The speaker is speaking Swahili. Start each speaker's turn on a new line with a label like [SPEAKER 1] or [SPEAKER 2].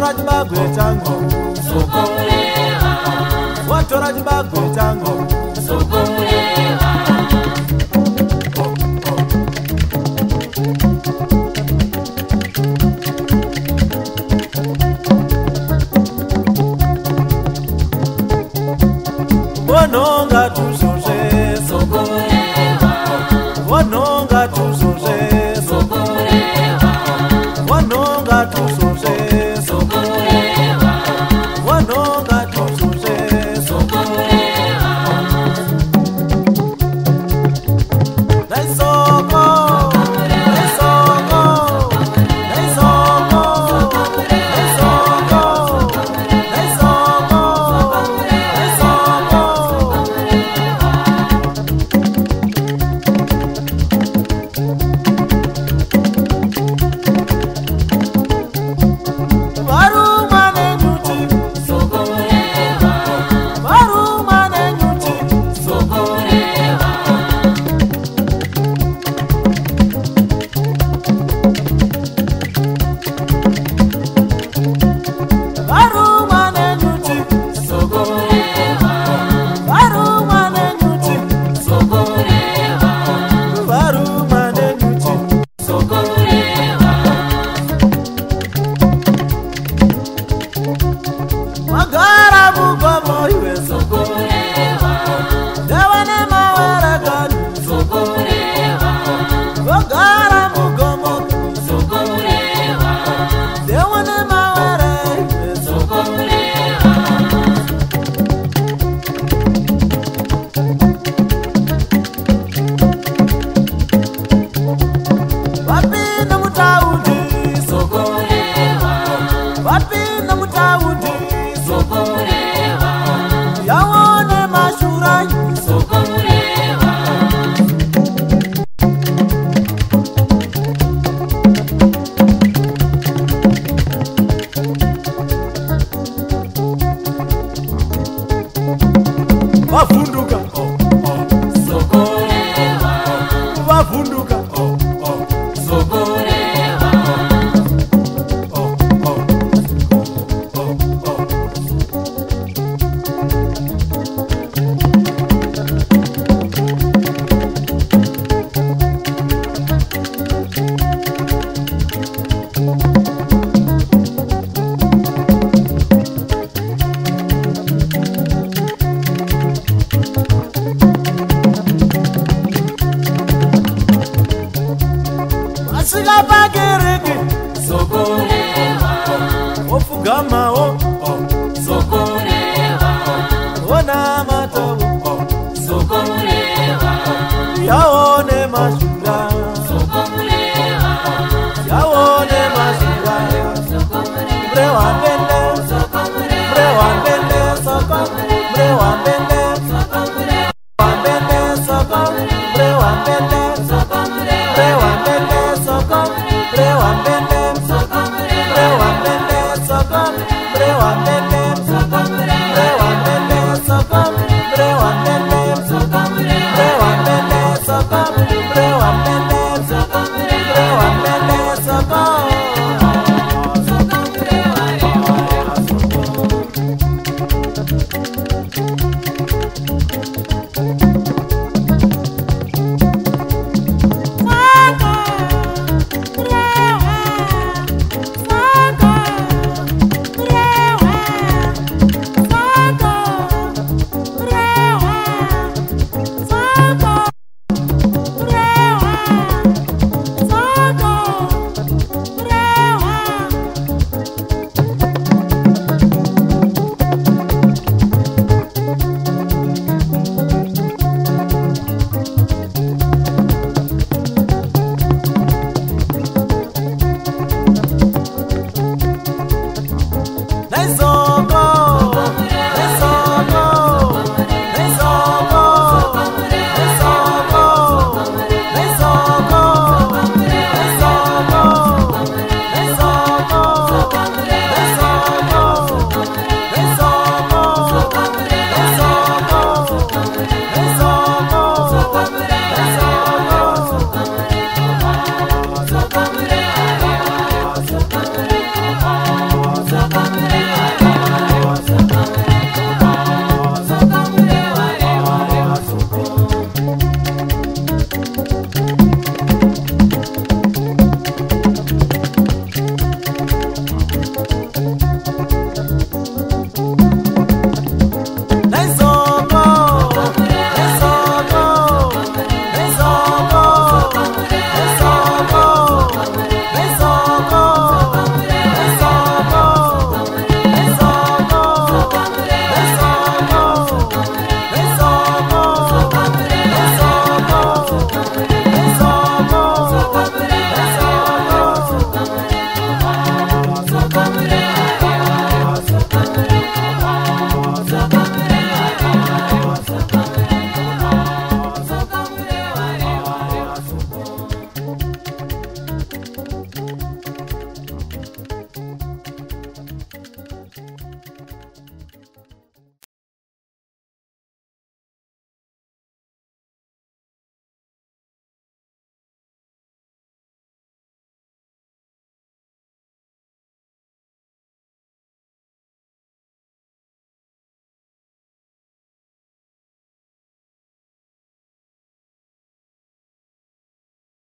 [SPEAKER 1] watora chibagwe changu
[SPEAKER 2] Soko Murehwa,
[SPEAKER 1] watora chibagwe changu
[SPEAKER 2] Soko Murehwa.
[SPEAKER 1] Wanonga tuzoze
[SPEAKER 2] Soko Murehwa,
[SPEAKER 1] wanonga tuzoze
[SPEAKER 2] Soko Murehwa,
[SPEAKER 1] wanonga tuzoze
[SPEAKER 2] Soko Murehwa,
[SPEAKER 1] wanonga tuzoze
[SPEAKER 2] Soko Murehwa.
[SPEAKER 1] Dai Soko dai Soko dai Soko dai Soko dai Soko dai Soko Varumane nyuchi
[SPEAKER 2] Soko Murehwa,
[SPEAKER 1] varumane nyuchi
[SPEAKER 2] Soko Murehwa,
[SPEAKER 1] varumane nyuchi
[SPEAKER 2] Soko Murehwa,
[SPEAKER 1] varumane nyuchi
[SPEAKER 2] Soko Murehwa,
[SPEAKER 1] varumane nyuchi
[SPEAKER 2] Soko Murehwa.
[SPEAKER 1] magara mugomo iwe
[SPEAKER 2] Soko Murehwa,
[SPEAKER 1] devane mawaragani
[SPEAKER 2] Soko Murehwa,
[SPEAKER 1] magara mugomo
[SPEAKER 2] Soko Murehwa,
[SPEAKER 1] devane mawara iwe
[SPEAKER 2] Soko Murehwa.
[SPEAKER 1] vapinda mutaudi
[SPEAKER 2] Soko Murehwa,
[SPEAKER 1] vapinda mutaudi
[SPEAKER 2] Soko Murehwa,
[SPEAKER 1] yawone mashura
[SPEAKER 2] Soko Murehwa.
[SPEAKER 1] vavunduka
[SPEAKER 2] Soko Murehwa,
[SPEAKER 1] vavunduka
[SPEAKER 2] Soko Murehwa,
[SPEAKER 1] masika pakereke
[SPEAKER 2] Soko Murehwa,
[SPEAKER 1] ofugamawo
[SPEAKER 2] Soko Murehwa,
[SPEAKER 1] ona matawo
[SPEAKER 2] Soko Murehwa,
[SPEAKER 1] yawone mashura
[SPEAKER 2] Soko Murehwa,
[SPEAKER 1] yawone mashura
[SPEAKER 2] Soko Murehwa,
[SPEAKER 1] brewandende
[SPEAKER 2] Soko Murehwa,
[SPEAKER 1] brewandende soko brewandende
[SPEAKER 2] Soko Murehwa,
[SPEAKER 1] wandende soko brewandende
[SPEAKER 2] Soko Murehwa,
[SPEAKER 1] brewandende soko brewandende
[SPEAKER 2] Soko Murehwa,
[SPEAKER 1] brewandende soko brewandende
[SPEAKER 2] Soko Murehwa,
[SPEAKER 1] brewandende soko brewandende
[SPEAKER 2] Soko Murehwa,
[SPEAKER 1] brewandende soko brewandende
[SPEAKER 2] Soko Murehwa,
[SPEAKER 1] brewandende soko
[SPEAKER 2] Soko Murehwa,
[SPEAKER 1] Murehwa.